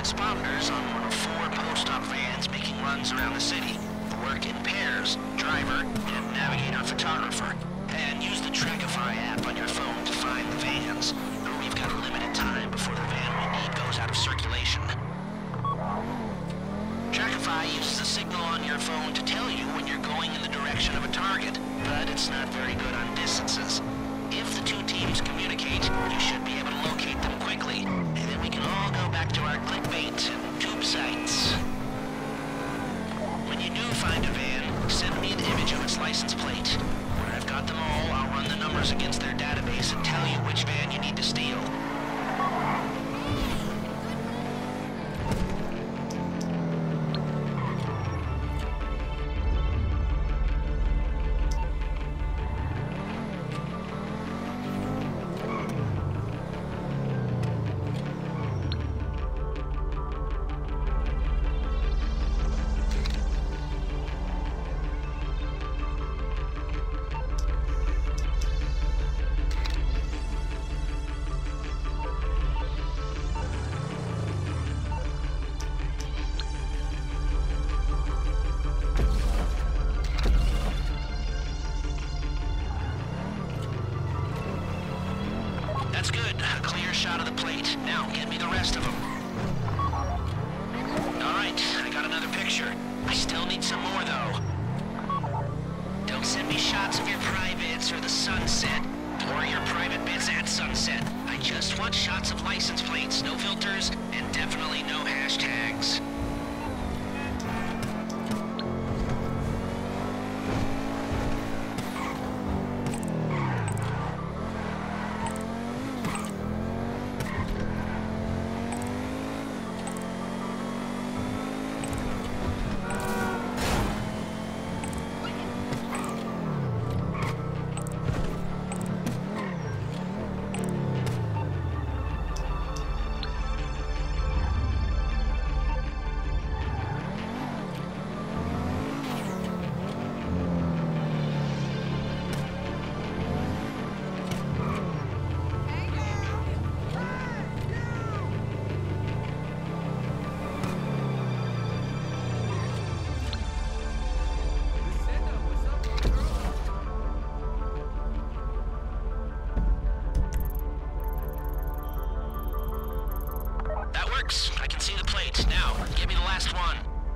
Transponders on one of 4 post-op vans making runs around the city. Work in pairs, driver and navigator photographer. And use the Trackify app on your phone to find the vans. We've got a limited time before the van we need goes out of circulation. Trackify uses a signal on your phone to tell you when you're going in the direction of a target, but it's not very good on distances. If the 2 teams communicate, you should be able to locate them quickly, and then we can all go back to our clickbait and tube sites. When you do find a van, send me the image of its license plate. When I've got them all, I'll run the numbers against their database and tell you which van you need to steal. That's good. A clear shot of the plate. Now, get me the rest of them. Alright, I got another picture. I still need some more, though. Don't send me shots of your privates or the sunset, or your private bits at sunset. I just want shots of license plates, no filters, and definitely no hashtags. I can see the plate. Now, give me the last one.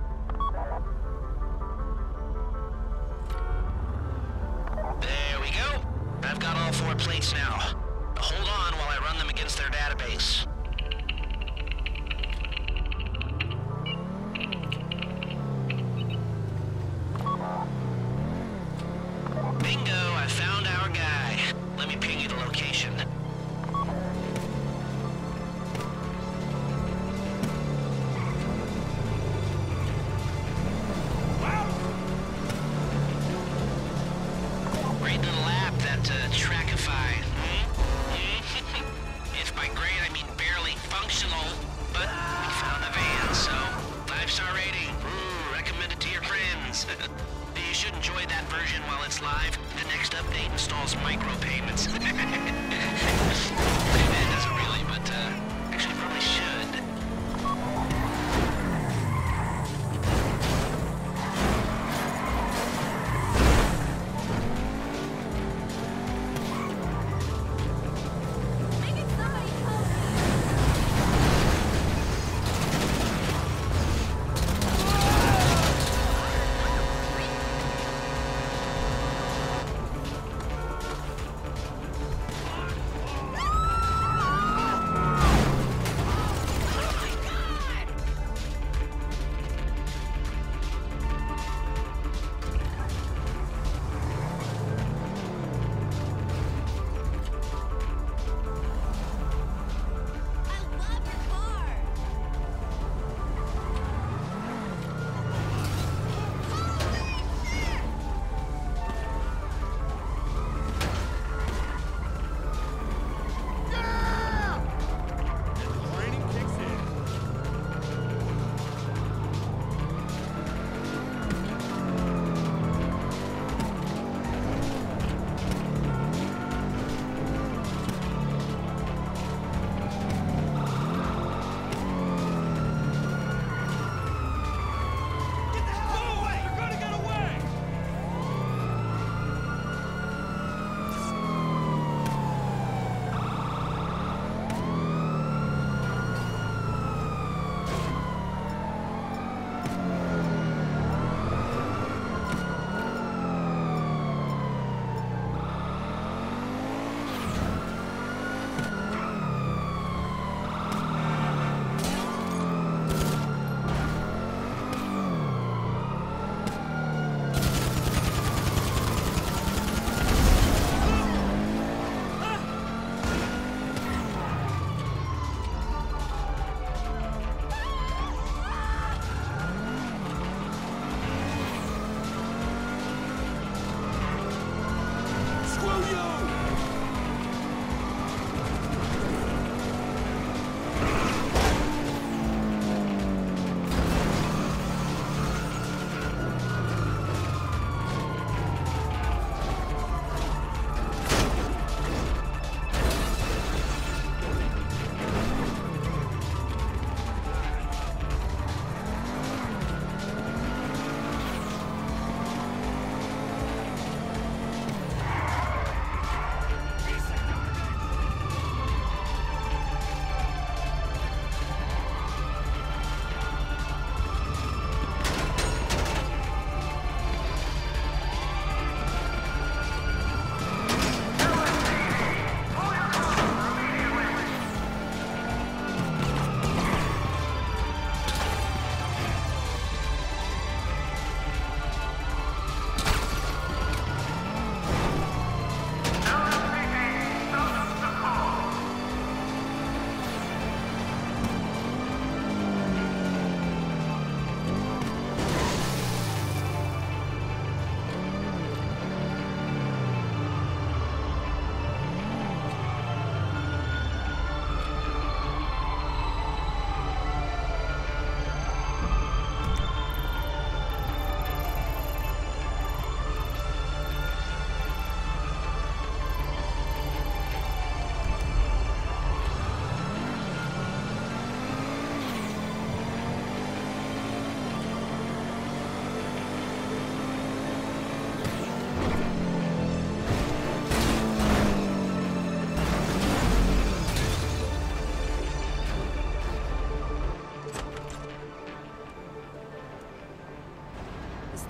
There we go. I've got all 4 plates now. Hold on while I run them against their database. Bingo, I found our guy. Let me ping you the location. Trackify. If by great I mean barely functional, but we found the van, so 5-star rating. Ooh, recommend it to your friends. You should enjoy that version while it's live. The next update installs micropayments. It doesn't really, but actually probably should.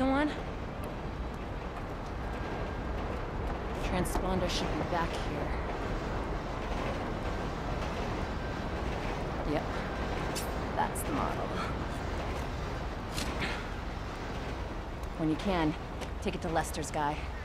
the one? Transponder should be back here. Yep. That's the model. When you can, take it to Lester's guy.